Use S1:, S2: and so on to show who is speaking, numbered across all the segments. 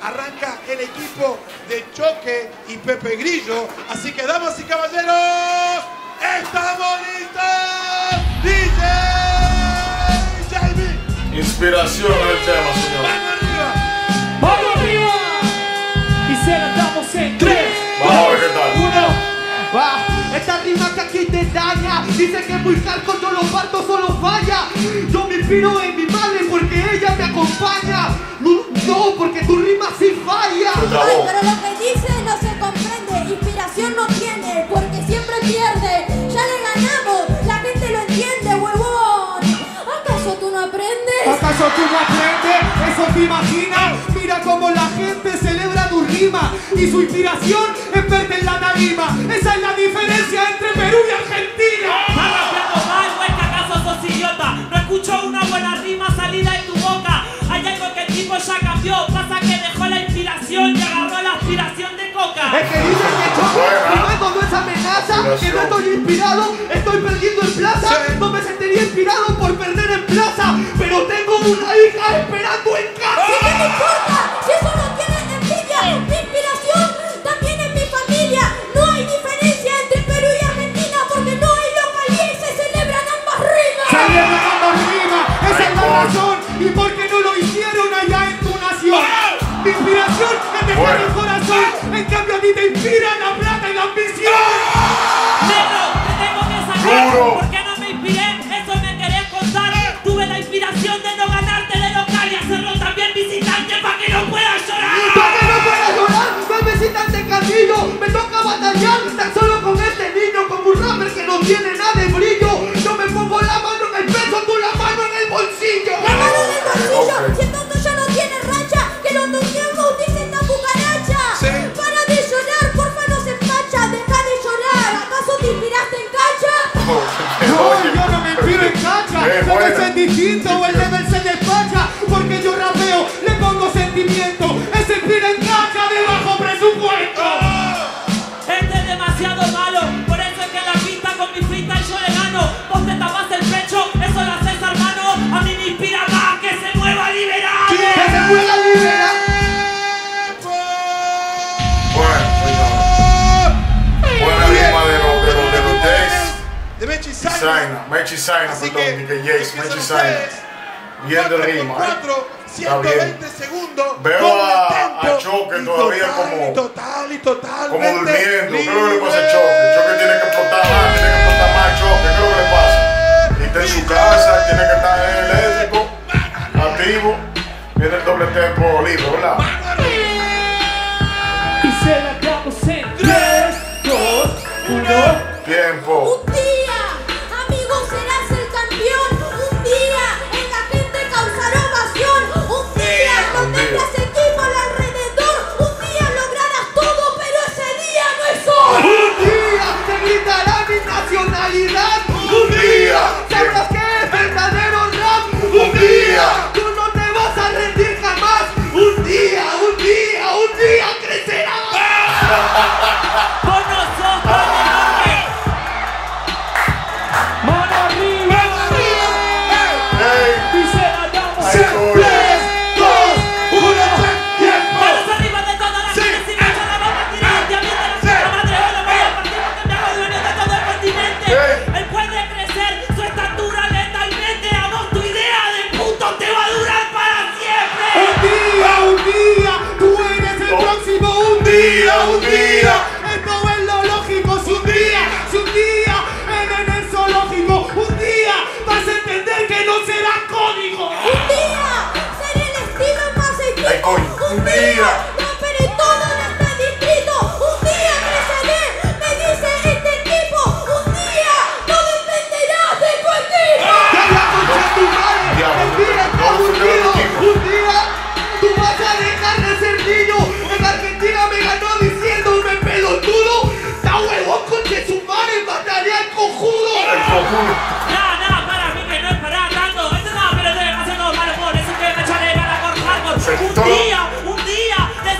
S1: arranca el equipo de Choque y Pepe Grillo. Así que, damas y caballeros, ¡estamos listos! ¡DJ Jamie!
S2: Inspiración el tema, señor.
S1: ¡Vamos arriba!
S3: ¡Vamos arriba! Y se la damos en 3,
S2: Vamos a ver qué tal.
S3: 1. Va. Esta rima que aquí te daña. Dice que muy hardcore, no lo parto, solo falla. Yo me inspiro en mi madre porque ella me acompaña. No, porque tu rima sí falla.
S4: Ay, pero lo que dice no se comprende. Inspiración no tiene, porque siempre pierde. Ya le ganamos, la gente lo entiende, huevón. ¿Acaso tú no aprendes?
S3: ¿Acaso tú no aprendes? ¿Eso te imaginas? Mira cómo la gente celebra tu rima y su inspiración es verte en la tarima. Esa es la diferencia entre Perú y Argentina.
S5: ¿Estás rapeando mal o es que acaso sos idiota? No escucho una buena rima salida de tu boca. Hay algo que el tipo ya cambió. Pasa que dejó la inspiración y agarró la aspiración de coca.
S3: Es que dicen que yo rimando no es amenaza, que no estoy inspirado, estoy perdiendo en plaza. No me sentiría inspirado por perder en plaza, pero tengo una hija esperando en casa.
S4: ¿Qué me importa? Si eso no tiene envidia, mi inspiración también es mi familia. No hay diferencia entre Perú y Argentina porque no hay localía y se celebran ambas rimas.
S3: Celebran ambas rimas, esa es la razón. ¿Y por qué no lo hicieron allá en tu nación? Mi inspiración es dejar el corazón, en cambio a ti te inspira la plata y la ambición.
S5: Negro, te tengo que sacar. ¿Por qué no me inspiré? Eso me querés contar. Tuve la inspiración de no ganarte de local y hacerlo también visitante para que no puedas llorar.
S3: ¡Para que no pueda llorar! ¡No me visitante camino! ¡Me toca batallar tan solo con este niño! Como un rapper que no tiene nada de brillo. Yo me pongo la mano en el pecho, tú la mano en el bolsillo.
S4: La mano en el bolsillo, si el tonto ya no tiene racha, que lo toquemos, dice esta cucaracha.
S1: Sí.
S4: Para de llorar, porfa no se empacha, deja de llorar. ¿Acaso te inspiraste en cacha?
S3: No, yo no me inspiro en cacha. Debe ser distinto o el level se despacha. Porque yo rapeo, le pongo sentimiento. Él se inspira en cacha de bajo presupuesto.
S5: Este es demasiado malo. Por eso es que en la pista con mi freestyle yo le gano. Vos te tapas el pecho, eso lo haces hermano. A mí me inspira más que se mueva liberal.
S3: ¡Que se pueda liberar!
S2: Bueno, buena rima de los Days.
S1: De Mechi
S2: Saina, Mechi Saina,
S1: Así
S2: perdón, que Jace,
S1: empiezan
S2: Mechi Saina.
S1: ustedes.
S2: Bien de rima,
S1: 4,
S2: Está bien.
S1: 120 segundos.
S2: Veo
S1: con el
S2: a
S1: tempo
S2: Choque
S1: y
S2: todavía
S1: total,
S2: como-
S1: y total y totalmente
S2: Como durmiendo. ¿Qué es lo que le pasa a
S1: libre.
S2: Choque? Choque tiene que explotar más, Choque. ¿Qué es lo que le pasa? Y está en su casa, tiene que estar eléctrico, activo. Viene el doble tempo libre, ¿verdad?
S3: Y se la damos en 3, 2, 1.
S2: Tiempo.
S4: Un día, amigo, serás el campeón. Un día, en la gente causará ovación. Un día, no tendrás equipo alrededor. Un día lograrás todo, pero ese día no es hoy.
S3: Un día te gritará mi nacionalidad. Un día sabrás que es verdadero rap. Un día tú no te vas a rendir jamás. Un día crecerás.
S5: Vos no sos tan enorme.
S3: Mano arriba.
S2: Hey,
S3: Y se la damos
S2: ahí
S3: en
S2: voy.
S3: 3, 2, 1. ¡Tiempo!
S5: Manos arriba de toda la gente sin echar la boca tirante. A mí de la puta madre hoy lo voy a partir porque me hago dueño de todo el continente. Él puede crecer su estatura letalmente. A vos tu idea de puto te va a durar para siempre.
S3: Un día, tú eres el próximo. Un día. Esto es lo lógico. Si un día en el zoológico, un día vas a entender que no será código.
S4: Un día, seré el estilo más
S2: Ay,
S4: equipo.
S2: coño.
S4: Un día, romperé todo en este distrito. Un día creceré, me dice este tipo. Un día, no dependerás de tu equipo.
S3: ¡Que la concha de tu madre! ¡El día está hundido! Un día tú vas a dejar de ser niño. En Argentina me ganó diciéndome pelotudo. ¡Ta huevón conche su madre! ¡Mataré al cojudo!
S5: No, para mí que no es para tanto. Esto no, pero estoy haciendo mal humor. Eso que me echaré ganas por hardcore. Un día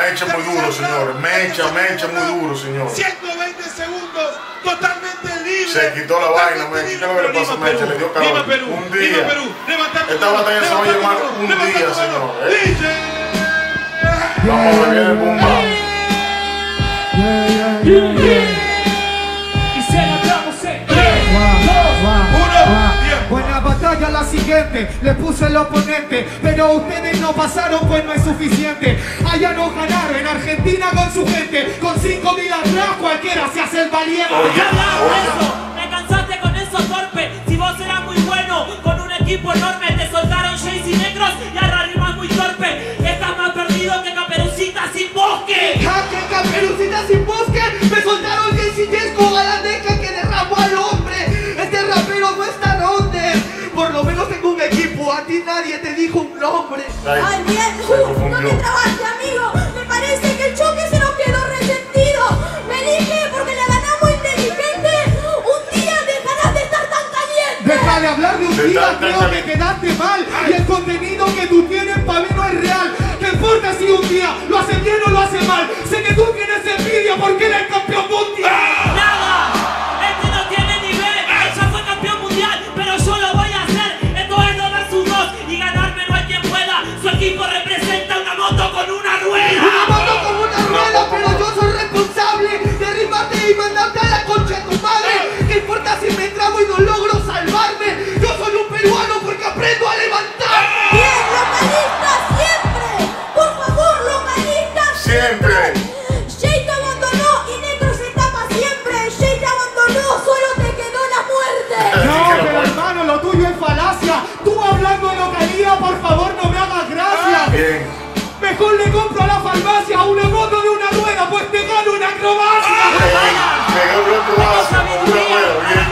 S2: Mecha muy duro, señores. Mecha muy duro, señores.
S1: 120 segundos, totalmente libre.
S2: Se quitó la vaina, Mecha. ¿Qué es lo que le pasa a Mecha? Le dio calor. Un día. Esta batalla se va a llamar un día, señores. Vamos a ver el bomba.
S3: Y celebramos en 3, 2, 1. Buena batalla la siguiente, le puso el oponente, pero ustedes no pasaron pues no es suficiente. Allá no ganaron en Argentina con su gente, con 5.000 atrás cualquiera se hace el valiente.
S5: Ya hablamos de eso, me cansaste con esos torpes. Si vos eras muy bueno, con un equipo enorme te soltaron Jace y Negros y ahora rimas muy torpe. Estás más perdido que Caperucita sin bosque.
S3: ¡Ja, que Caperucita sin bosque! Me soltaron Jace y Jesco a la deja que derramó al hombre. Este rapero no está donde. Por lo menos tengo un equipo, a ti nadie te dijo un nombre.
S4: Ay, bien, no te trabaste, amigo. Me parece que el choque se nos quedó resentido. Me dije porque la ganamos inteligente. Un día dejarás de estar tan caliente.
S3: Deja de hablar de un día, creo que quedaste mal. Y el contenido que tú tienes para mí no es real. ¿Qué importa si un día lo hace bien o lo hace mal? Sé que tú tienes envidia porque eres el campeón mundial.
S5: ¡Nada! Este no tiene nivel. Ella fue campeón mundial, pero yo lo voy a hacer. Esto es 2 versus 2 y ganarme no hay quien pueda. Su equipo representa una moto con una rueda.
S3: Una moto con una rueda, pero yo soy responsable de arrimarte y mandarte a la concha de tu madre. ¿Qué importa si me trabo y no logro salvarme? Yo soy un peruano porque aprendo a levantarme.
S4: Bien, localista siempre. Por favor, localista
S2: Siempre.
S4: Jay te abandonó y Negro se tapa siempre. Jay te abandonó, solo te quedó la muerte.
S3: No, pero hermano, lo tuyo es falacia. Tú hablando de localía, por favor, no me hagas gracia.
S2: Bien.
S3: Mejor le compro a la farmacia una moto de una rueda, pues te gano una acrobacia.
S2: Me ganó la acrobacia con una rueda, bien.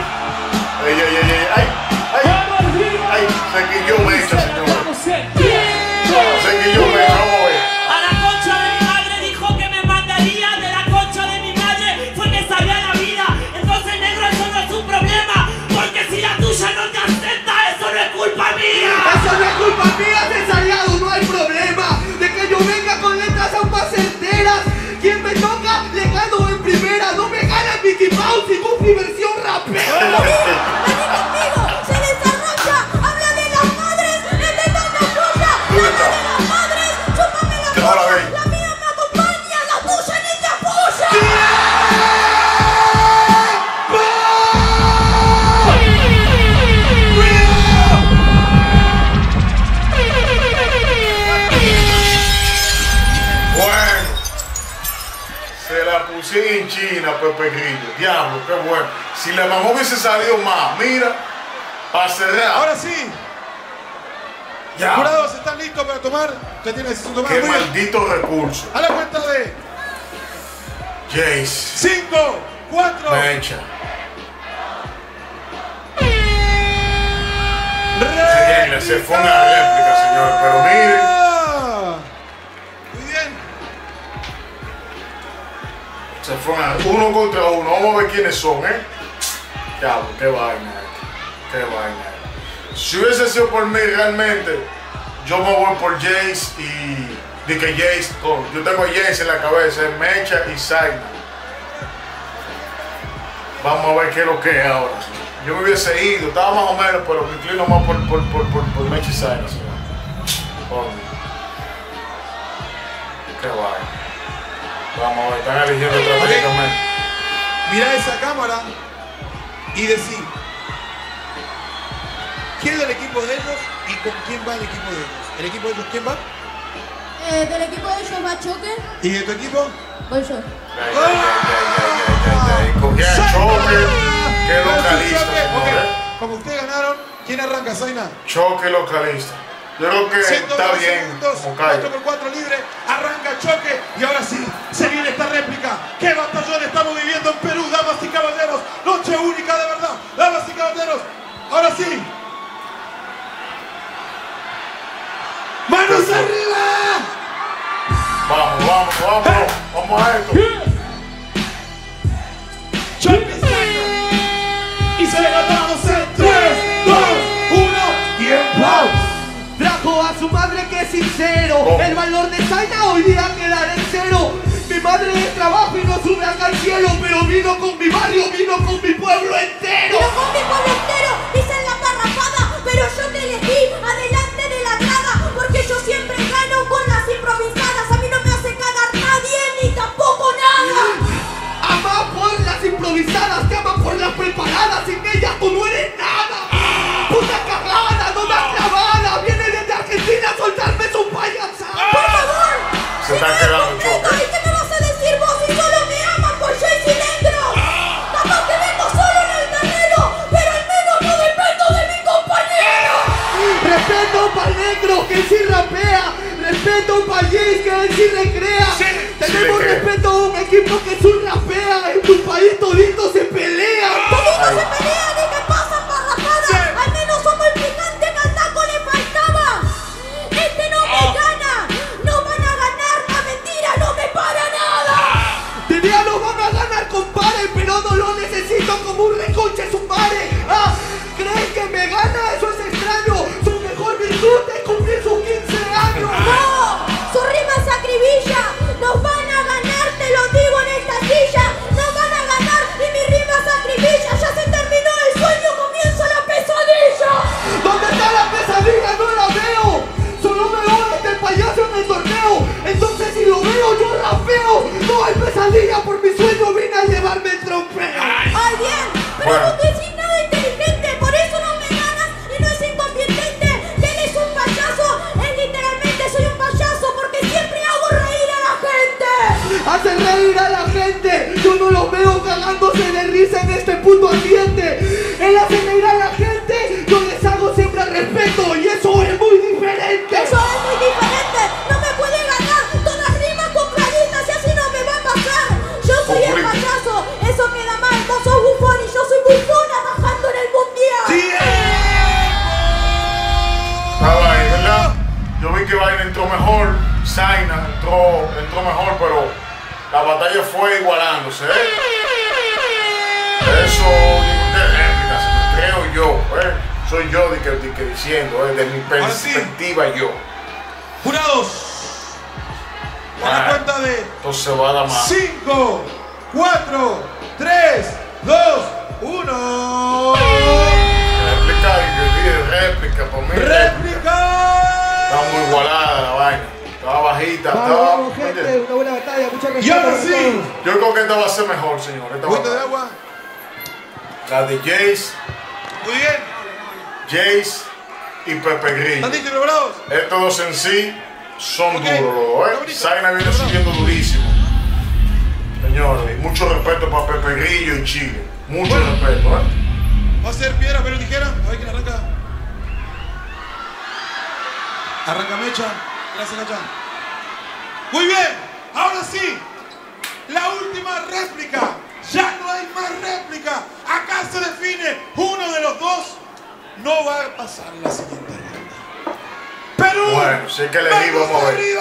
S2: Ay, se quilló Mecha, señores. Se quilló Mecha, vamos a ver.
S5: A la concha de mi madre dijo que me mandaría. De la concha de mi madre fue que sabía la vida. Entonces, negro, eso no es un problema. Porque si la tuya no te acepta, eso no es culpa mía.
S3: Eso no es culpa mía, desaliado, no hay problema. De que yo venga con letras aún más certeras. Quien me toca, le gano en primera. No me gana Mickey Mouse y Goofy versión rapera.
S4: Vení conmigo, se desarrolla. Habla de las madres, este tanto joya. Habla de las madres, chúpame la polla. La mía me acompaña, la tuya ni te apoya.
S2: Bueno, se la puse en China, Pepe Grillo. Diablo, qué bueno. Si la mamá hubiese salido más, mira, para cerrar.
S1: Ahora sí.
S2: Ya.
S1: Jurados están listos para tomar. Usted tiene decisión tomada.
S2: Qué
S1: Muy bien.
S2: maldito recurso.
S1: A la cuenta de
S2: Jace.
S1: 5, 4.
S2: Mecha. Se fue una réplica, señor, pero miren.
S1: Muy bien.
S2: Se fue uno contra uno. Vamos a ver quiénes son, ¿eh? Diablo, qué vaina. Qué vaina. Si hubiese sido por mí realmente, yo me voy por Jace y... De que Jace, yo tengo a Jace en la cabeza, es Mecha y Zaina. Vamos a ver qué es lo que es ahora. Yo me hubiese ido, estaba más o menos, pero me inclino más por Mecha y Zaina, señor. Qué vaina. Vamos a ver, están eligiendo estratégicamente.
S1: Mira esa cámara y decir quién es del equipo de ellos y con quién va el equipo de ellos. ¿El equipo de ellos quién va?
S4: Del equipo de ellos va Choque.
S1: ¿Y de tu equipo?
S4: Voy yo.
S2: Cogí a Choque, que localista,
S1: Choque. Ok,
S2: señores.
S1: como ustedes ganaron, ¿quién arranca, Zaina?
S2: Choque localista. Yo creo que está bien, como cae.
S1: 4x4 libre, arranca Choque y ahora sí, se viene esta réplica. ¿Qué batallón estamos viviendo en Perú, damas y caballeros? Noche única de verdad, damas y caballeros. Ahora sí. ¡Manos arriba!
S2: Vamos a esto.
S1: Choque Zaina. Y se levantamos en 3, 2, 1, tiempo.
S3: Trajo a su madre que es sincero. El valor de Zaina hoy día quedará en cero. cero. Mi madre de trabajo y no sube acá al cielo, pero vino con mi barrio, vino con mi pueblo entero.
S4: Pero con mi pueblo entero dicen la parrafada, pero yo te elegí adelante de la grada, porque yo siempre gano con las improvisadas. A mí no me hace cagar nadie ni tampoco nada.
S3: Ama por las improvisadas, te ama por las preparadas, sin ellas tú no eres nada. Puta cagada, no das clavada, viene desde Argentina a soltarme su payasada.
S4: Por favor,
S2: Se está quedando choque.
S4: ¿y qué me vas a decir vos si solo me aman por yo y cilindro? Capaz que vengo solo en el terreno, pero al menos no dependo de mi compañero.
S3: Respeto pa'l negro que sí rapea, respeto pa'l Jace que él sí recrea. Tenemos
S2: recrea.
S3: respeto a un equipo que sí rapea, en tu país todito se pelea.
S4: Toditos se pelean y me pasan parrafadas. Al menos somos el picante que al taco le faltaba. Este no me gana, no van a ganar, la mentira no me para nada.
S3: De día nos van a ganar, compadre, pero no lo necesito como un reconche su madre. Ah, ¿crees que me gana? Eso es extraño. Su mejor virtud es cumplir sus 15 años.
S4: No, su rima es acribilla. Nos van a ganar, te lo digo en esta silla. Nos van a ganar y mi rima es acribilla. Ya se terminó el sueño, comienza la pesadilla.
S3: ¿Dónde está la pesadilla? No la veo. Solo veo este payaso en el torneo. Entonces si lo veo yo rapeo. No hay pesadilla, por mi sueño vine a llevarme el trofeo.
S4: Ay, bien, pero
S2: Bueno.
S4: no decís nada inteligente, por eso no me ganas y no es inconveniente. Que él es un payaso, es literalmente soy un payaso porque siempre hago reír a la gente.
S3: Hace reír a la gente. Yo no los veo cagándose de risa en este puto ambiente. Él hace reír a la gente. Yo les hago siempre respeto y eso es muy diferente.
S4: Eso es muy diferente, no me puede ganar. Todas rimas con claritas y así no me va a pasar. Yo soy el payaso, eso queda mal. Vos sos bufón y yo soy bufón atajando en el mundial.
S2: Estaba ahí, ¿verdad? Yo vi que Vaina entró mejor, Zaina entró mejor, pero la batalla fue igualándose, ¿eh? Eso de réplica, creo yo, ¿eh? Soy yo de que diciendo, de mi
S1: Ahora sí.
S2: perspectiva yo.
S1: Jurados, a la cuenta de
S2: Entonces va a dar más.
S1: 5, 4, 3, 2, 1.
S2: Réplica, y yo dije réplica, por mí
S1: ¡Réplica!
S2: Estaba muy igualada la vaina. Estaba bajita,
S3: Vamos,
S2: estaba.
S3: gente, una buena batalla, muchas gracias.
S1: Y ahora sí,
S2: Yo creo que esta va a ser mejor, señor. Esta
S1: cuenta de
S2: va a
S1: agua.
S2: la de Jace,
S1: Muy bien.
S2: Jace y Pepe Grillo.
S1: ¿Están listos y preparados?
S2: Estos dos en sí son
S1: Ok.
S2: duros, los,
S1: Está bonito.
S2: Zaina viene subiendo durísimo. Señores, y mucho respeto para Pepe Grillo y Chile. Mucho
S1: Bueno.
S2: respeto,
S1: Va a ser piedra, papel o tijera. A ver quién arranca. Arranca Mecha. Gracias, Nacha. Muy bien. Ahora sí. La última réplica. Ya no hay más réplica. Acá se define. Uno de los dos no va a pasar la siguiente ronda. Perú.
S2: Bueno, si hay que elegir, vamos a ver.
S1: arriba!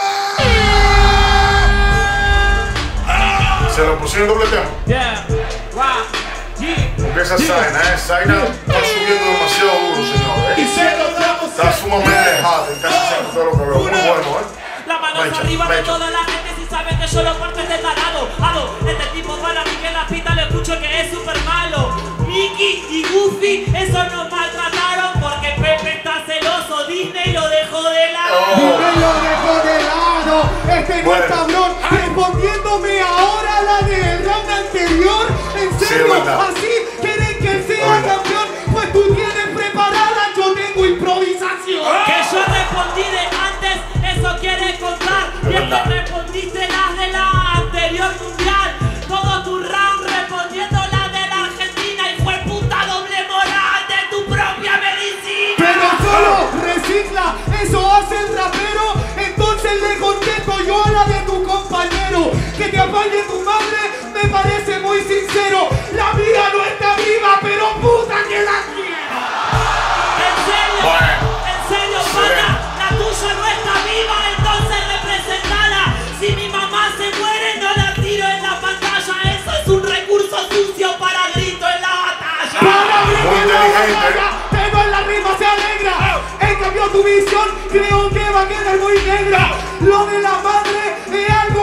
S2: Se lo pusieron doble tempo.
S5: Yeah, wow, yeah.
S2: Empieza Zaina, Zaina está subiendo demasiado duro, señor,
S1: Y se lo damos.
S2: Está sumamente hot en casi siempre todo lo que veo. Muy bueno,
S5: Las manos
S2: Mecha,
S5: arriba de
S2: Mecha.
S5: toda la gente si saben que yo lo corto es descarado. Este tipo para mí que en la pista le escucho que es súper malo. Mickey y Goofy, eso nos maltrataron porque Pepe está celoso. Disney lo dejó de lado.
S3: Me lo dejó de lado, este no
S2: Bueno.
S3: es cabrón, respondiéndome ahora a la del round anterior. En
S2: Sí,
S3: serio,
S2: es verdad.
S3: así quieren que sea
S2: Es verdad.
S3: campeón, pues tú tienes preparada, yo tengo improvisación.
S5: Que yo respondí de antes, eso quiere contar.
S2: Es
S5: Y es que
S2: verdad.
S5: respondiste las de la anterior mundial. Todo tu round respondiendo las de la Argentina. Y fue puta doble moral de tu propia medicina.
S3: Pero solo recicla, eso hace el rapero. Entonces le contesto yo a la de tu compañero. Que te apague tu madre me parece muy sincero. La vida no está viva, pero puta que la quiero.
S2: Bueno.
S5: En serio, pana, la tuya no está viva, entonces representala. Si mi mamá se muere, no la tiro en la pantalla. Eso es un recurso sucio para grito en la batalla.
S3: Para mí
S2: Muy
S3: que la
S2: inteligente.
S3: batalla, pero en la rima se alegra. En cambio tu visión creo que va a quedar muy negra. Lo de la madre es algo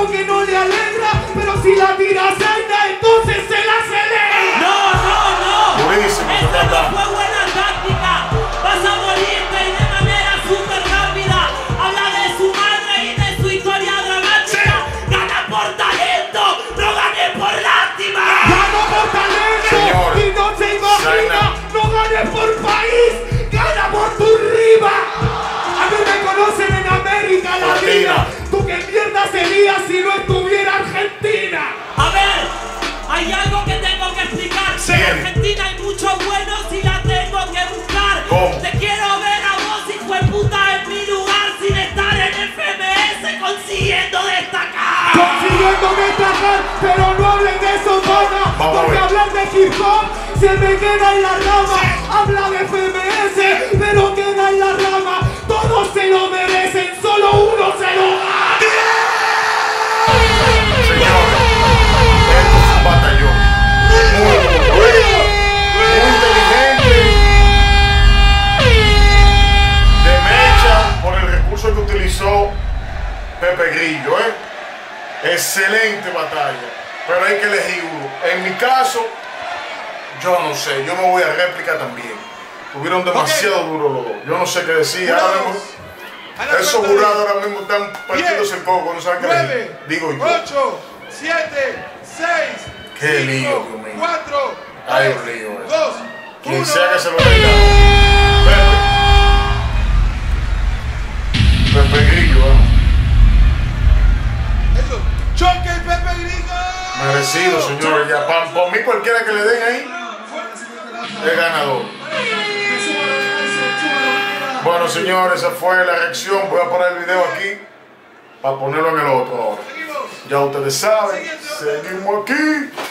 S3: como que no le alegra, pero si la tira Zaina, entonces se la acelera.
S5: No.
S2: Buenísimo,
S5: Esta no
S2: Fernanda.
S5: fue buena táctica. Vas a morirte y de manera súper rápida. Habla de su madre y de su historia dramática. Gana por talento, no gané por lástima.
S3: Gano por talento
S2: Señor,
S3: y no se imagina,
S2: Zaina.
S3: no gane por país, gana por tu riva. A mí me conocen en América Latina.
S2: Latina.
S3: ¿Tú qué mierda serías si no estuviera Argentina?
S5: A ver, hay algo que tengo que explicar.
S2: Sí.
S5: En Argentina hay mucho bueno si la tengo que buscar.
S2: ¿Cómo?
S5: Te quiero ver a vos, hijo de puta, en mi lugar sin estar en FMS consiguiendo destacar.
S3: Consiguiendo destacar, pero no hablen de eso, pana.
S2: Vamos a
S3: Porque
S2: ver.
S3: hablar de hip hop se me queda en la rama. Habla de FMS, pero queda en la rama. Todos se lo merecen, solo uno se lo gana.
S2: Señores, esto es un batallón. Muy inteligente. De mecha por el recurso que utilizó Pepe Grillo, Excelente batalla. Pero hay que elegir uno. En mi caso, yo no sé. Yo me voy a réplica también. Tuvieron demasiado duro los dos. Yo no sé qué decir. Ahora mismo,
S1: A la
S2: esos
S1: cuenta de
S2: jurados ahora mismo están partidos el coco. No saben qué
S1: 9,
S2: elegir. Digo yo.
S1: 8, 7, 6,
S2: Qué
S1: 5,
S2: lío, Dios mío.
S1: 4,
S2: Hay
S1: 3,
S2: un lío,
S1: 2,
S2: Quien
S1: 1.
S2: sea que se lo diga. Pepe Grillo,
S1: Eso. Choque y Pepe Grillo.
S2: merecido, señores. Ya, por mí cualquiera que le den ahí es ganador. Bueno, señores, esa fue la reacción. Voy a poner el video aquí para ponerlo en el otro ahora.
S1: Seguimos.
S2: Ya ustedes saben, seguimos aquí.